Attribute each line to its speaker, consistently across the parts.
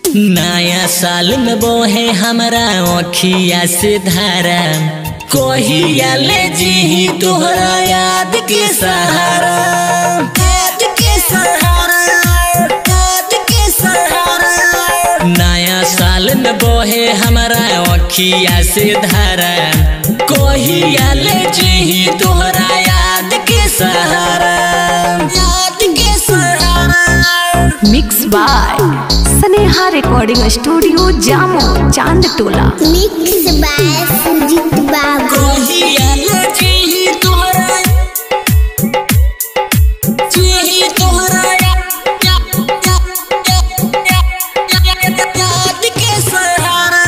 Speaker 1: नया साल में बोहे हमारा अखिया से धारा, कहिया ले जी तोहरा याद के सहारा, याद के सहारा, याद के सहारा। नया साल में बोहे हमारा अखिया से धारा, कहिया ले जी तोहरा याद के सहारा, याद के सहारा।
Speaker 2: Mix by Sneha recording studio Jamo Chand टोला।
Speaker 3: मिक्स बाय सुजीत बाबू।
Speaker 1: कहिया ले जी तोहरा याद के सहारा,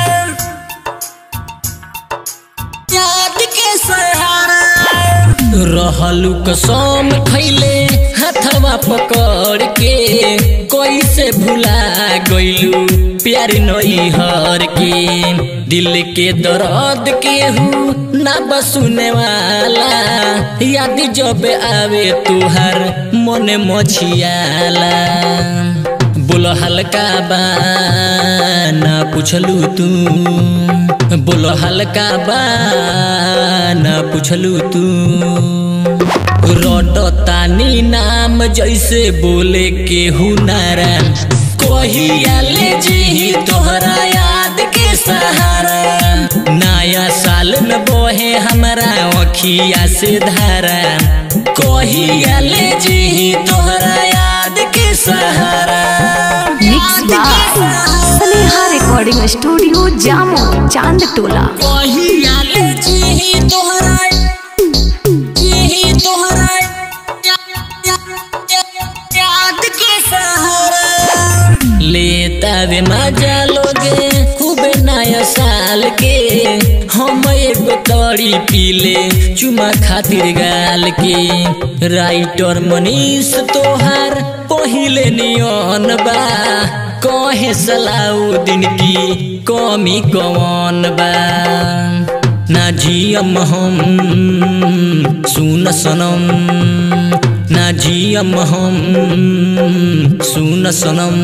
Speaker 1: याद के सहारा। रहलू कसम खैले हथवा पकड़ के, कैसे भुला गइलू प्यार नैहर के। दिल के दर्द केहू ना बसुने वाला, याद जब आवे तुहार मन मछियाला। बोलो हल्का बा ना पूछलू तू, बोलो हल्का बा ना पूछलू तू। रोडतानी नाम जैसे बोले केहू नारा, कहिया ले जी तोहरा याद के सहारा। नया साल में बोहे हमारा अखिया से धारा, कहिया ले जी तोहरा याद के सहारा।
Speaker 2: Mix by Sneha recording studio Jamo Chand टोला।
Speaker 1: कहिया ले जी तोहरा याद के सहारा। लेता वे मजा लोगे खूब नया साल के, हम एगो तड़ी पीले चुमा खातिर गाल के। राइटर मनीष तोहार पहिले नियन बा, कहे सलाउद्दीन की कमी कौन बा। ना जियम हम सुन सनम, ना जियम हम सुन सनम।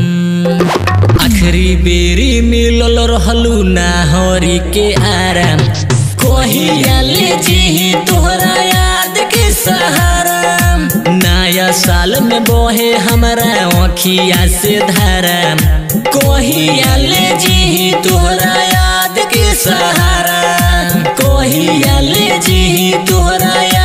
Speaker 1: आखिरी बेरी मिलल रहलू ना हरी के आराम, कहिया ले जी तोहरा याद के सहारा। नया साल में बोहे हमारा अखिया से धारा, कहिया ले जी तोहरा याद के सहारा, कहिया ले जी तोहरा।